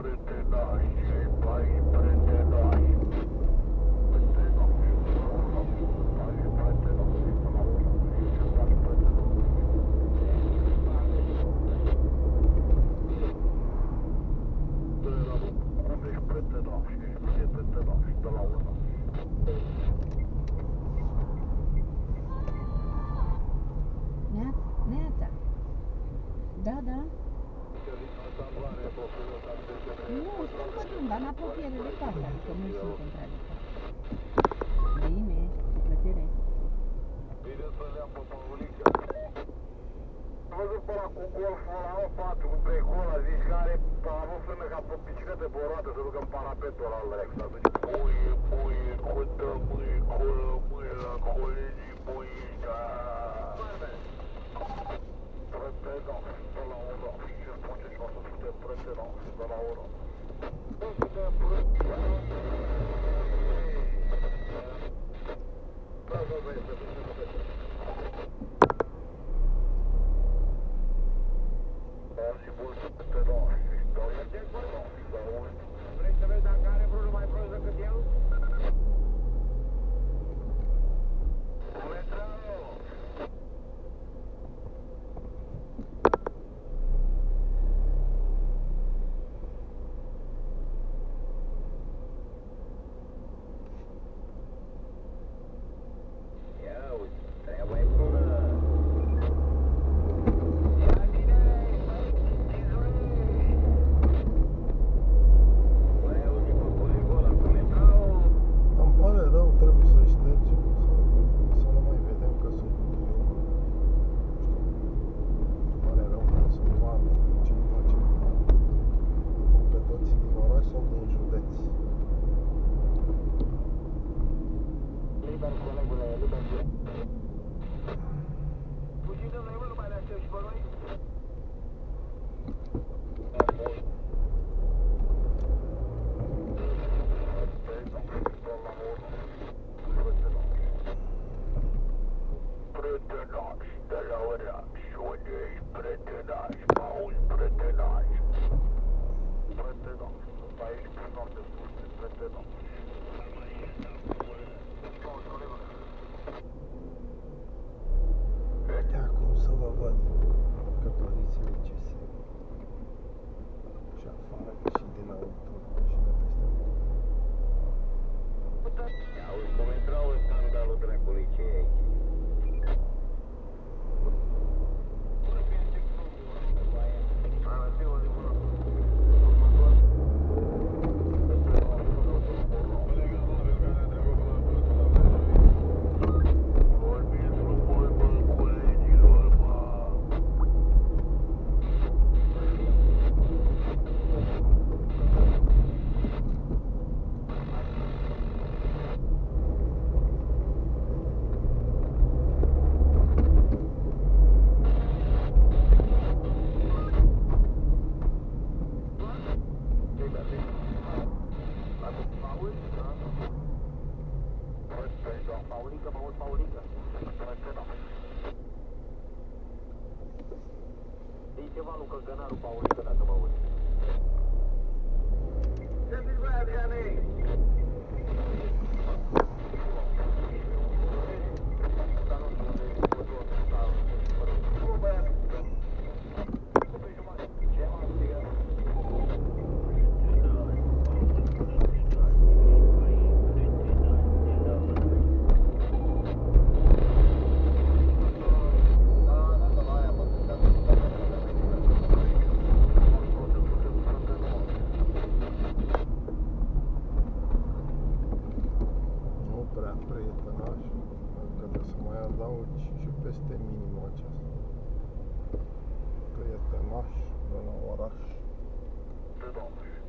Neața. Da, da. Nu, sunt pe drum, dar în apropiere de casă, adică nu sunt contradictor. Bine, cu plăcere. Bine să le-am pe Păulică. Am văzut pe ăla cu golful ăla în față, cu precola, zici, care a avut frână ca pe bicicletă pe o roată, să ducă în parapetul ăla al Rex. A zis, puie, cotă, mâie, colă, mâie, la colegii, puica. Prătenau, de la ora, ce spune și o să fute prătenau, de la ora. Nu fute prătenau. Da, este, vrei să vezi dacă are vreunul mai prost decât el? Ia uite, treaba e bună. Acum să vă văd cătorițele ce se și afară și dinăuntru și de peste tot. Auzi, cum intrau în scandalul dracului ce e aici? Paulică. E ceva lui Călcănaru Paulică, dacă mă auzi. Ce zici, băi, Adrianei? prietenoși, încă trebuie să mai adaugi și peste minimul acesta. Prietenoși de la oraș.